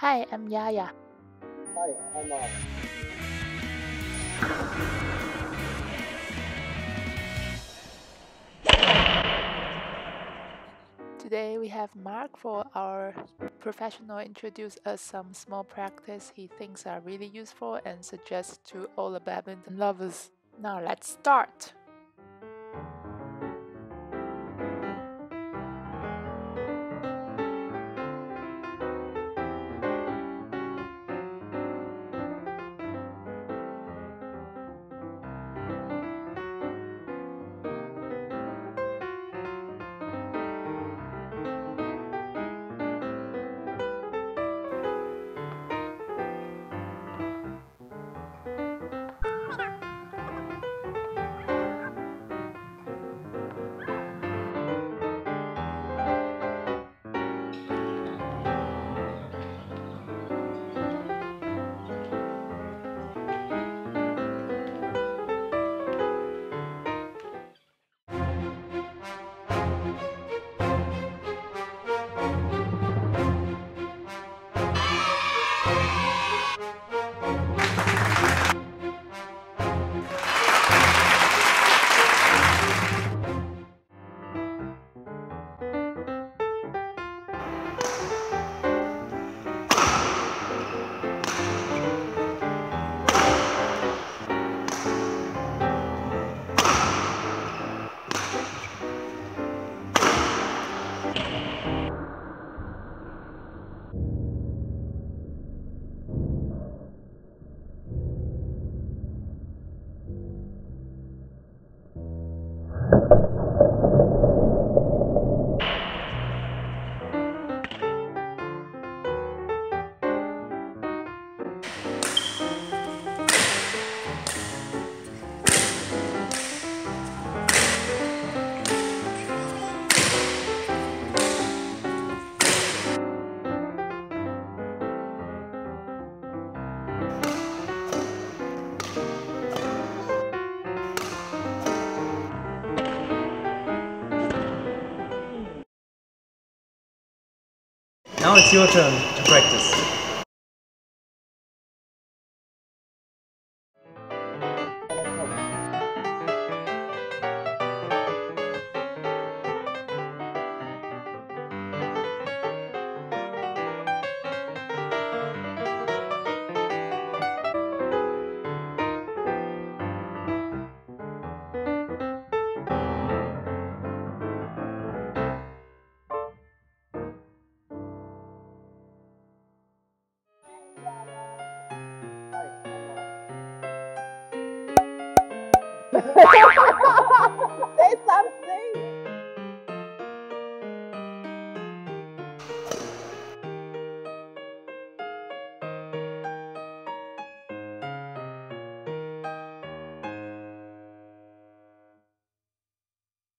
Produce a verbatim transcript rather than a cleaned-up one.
Hi, I'm Yaya. Hi, I'm Mark. Today we have Mark for our professional introduce us some small practice he thinks are really useful and suggests to all the badminton lovers. Now let's start! Now it's your turn to practice. Say something.